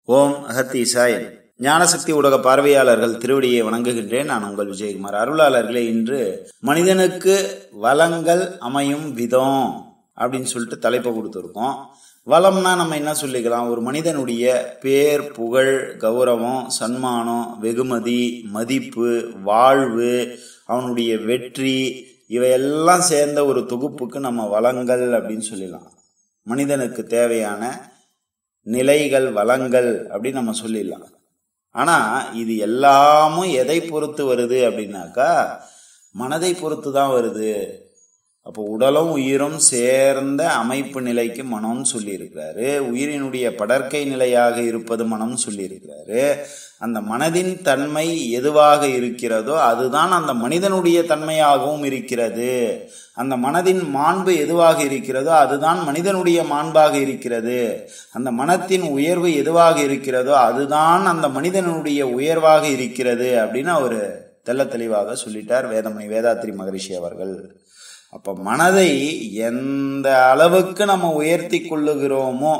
ஓம் அகத்தீசாய. ஞானசக்தி ஊடக பார்வையாளர்கள் திருவடியை வணங்குகின்றேன். நான் உங்கள் விஜயகுமார். அருளாளர்களே, இன்று மனிதனுக்கு வளங்கள் அமையும் விதம் அப்படின்னு சொல்லிட்டு தலைப்பை கொடுத்துருக்கோம். வளம்னா நம்ம என்ன சொல்லிக்கலாம்? ஒரு மனிதனுடைய பேர், புகழ், கௌரவம், சன்மானம், வெகுமதி, மதிப்பு, வாழ்வு, அவனுடைய வெற்றி, இவையெல்லாம் சேர்ந்த ஒரு தொகுப்புக்கு நம்ம வளங்கள் அப்படின்னு சொல்லலாம். மனிதனுக்கு தேவையான நிலைகள், வளங்கள் அப்படின்னு நம்ம சொல்லிடலாம். ஆனா இது எல்லாமும் எதை பொறுத்து வருது அப்படின்னாக்கா, மனதை பொறுத்து தான் வருது. அப்போ உடலும் உயிரும் சேர்ந்த அமைப்பு நிலைக்கு மனம்னு சொல்லி இருக்கிறாரு. உயிரினுடைய படற்கை நிலையாக இருப்பது மனம்னு சொல்லி இருக்கிறாரு. அந்த மனதின் தன்மை எதுவாக இருக்கிறதோ அதுதான் அந்த மனிதனுடைய தன்மையாகவும் இருக்கிறது. அந்த மனதின் மாண்பு எதுவாக இருக்கிறதோ அதுதான் மனிதனுடைய மாண்பாக இருக்கிறது. அந்த மனத்தின் உயர்வு எதுவாக இருக்கிறதோ அதுதான் அந்த மனிதனுடைய உயர்வாக இருக்கிறது அப்படின்னு அவர் தெள்ள தெளிவாக சொல்லிட்டார் வேதமணி வேதாத்ரி மகரிஷி அவர்கள். அப்ப மனதை எந்த அளவுக்கு நம்ம உயர்த்தி கொள்ளுகிறோமோ,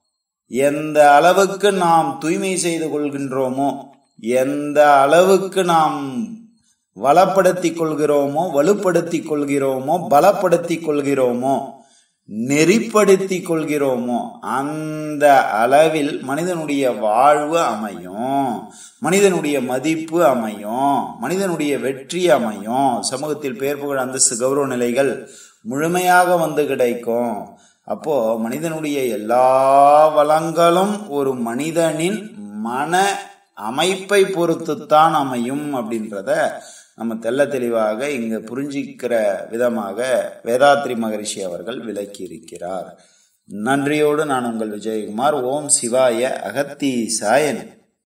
எந்த அளவுக்கு நாம் தூய்மை செய்து கொள்கின்றோமோ, எந்த அளவுக்கு நாம் வளப்படுத்தி கொள்கிறோமோ, வலுப்படுத்தி கொள்கிறோமோ, பலப்படுத்தி கொள்கிறோமோ, நெறிப்படுத்தி கொள்கிறோமோ, அந்த அளவில் மனிதனுடைய வாழ்வு அமையும், மனிதனுடைய மதிப்பு அமையும், மனிதனுடைய வெற்றி அமையும், சமூகத்தில் பேர் புகழ் அந்தஸ்து கௌரவ நிலைகள் முழுமையாக வந்து கிடைக்கும். அப்போ மனிதனுடைய எல்லா வளங்களும் ஒரு மனிதனின் மன அமைப்பை பொறுத்துத்தான் அமையும் அப்படின்றத நம்ம தெள்ள தெளிவாக இங்க புரிஞ்சிக்கிற விதமாக வேதாத்ரி மகரிஷி அவர்கள் விளக்கி இருக்கிறார். நன்றியோடு நான் உங்கள் விஜயகுமார். ஓம் சிவாய. அகத்தீசாயன்.